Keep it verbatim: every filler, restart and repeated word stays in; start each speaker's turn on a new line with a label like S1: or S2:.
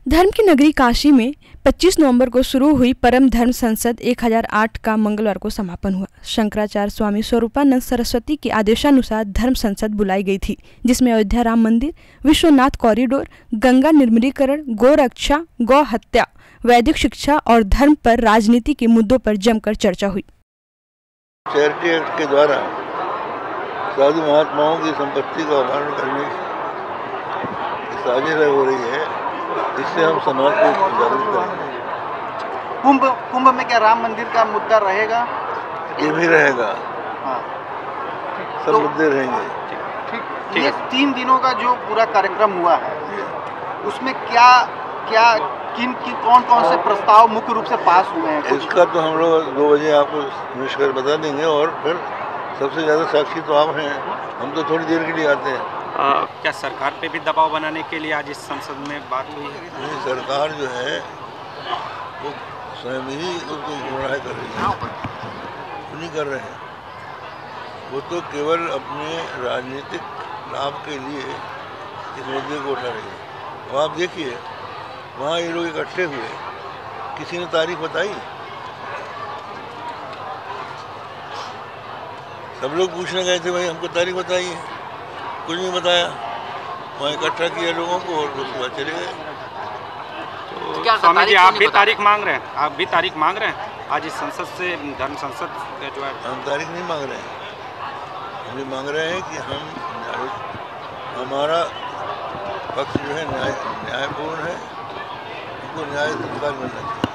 S1: धर्म की नगरी काशी में पच्चीस नवंबर को शुरू हुई परम धर्म संसद एक हज़ार आठ का मंगलवार को समापन हुआ। शंकराचार्य स्वामी स्वरूपानंद सरस्वती के आदेशानुसार धर्म संसद बुलाई गई थी, जिसमें अयोध्या राम मंदिर, विश्वनाथ कॉरिडोर, गंगा निर्मलीकरण, गौ रक्षा, गौ हत्या, वैदिक शिक्षा और धर्म पर राजनीति के मुद्दों पर जमकर चर्चा हुई।
S2: चैरिटी एक्ट के द्वारा साधु महात्माओं की संपत्ति का अपहरण करने की साजिश हो रही है। इससे हम समाज को जागरूक करेंगे।
S3: कुंभ कुंभ में क्या राम मंदिर का मुद्दा रहेगा?
S2: ये भी रहेगा।
S3: हाँ,
S2: सब
S3: तो,
S2: मुद्दे रहेंगे।
S3: ठीक, ये तीन दिनों का जो पूरा कार्यक्रम हुआ है, उसमें क्या क्या किन की कौन कौन से प्रस्ताव मुख्य रूप से पास हुए हैं?
S2: इसका तो हम लोग दो बजे आपको निष्कर्ष बता देंगे और फिर सबसे ज़्यादा साक्षी तो आप हैं, हम तो थोड़ी देर के लिए आते हैं।
S4: आ, क्या सरकार पे भी दबाव बनाने के लिए आज इस संसद में बात हुई है?
S2: नहीं, सरकार जो है वो स्वयं ही उसको गुमराह कर रही है, वो नहीं कर रहे हैं। वो तो केवल अपने राजनीतिक लाभ के लिए इस मुद्दे को उठा रही है। अब आप देखिए, वहाँ ये लोग इकट्ठे हुए, किसी ने तारीख बताई? सब लोग पूछने गए थे, भाई हमको तारीख बताइए, कुछ नहीं बताया। वहाँ इकट्ठा किया लोगों को और उसके बाद चले गए।
S4: तो क्या स्वामी जी, आप भी तारीख मांग रहे हैं? आप भी तारीख मांग रहे हैं आज इस संसद से, धर्म संसद जो है?
S2: हम तारीख नहीं मांग रहे हैं, हम ये मांग रहे हैं कि हम हमारा पक्ष जो है न्याय न्यायपूर्ण है, हमको न्याय सरकार मिलना चाहिए।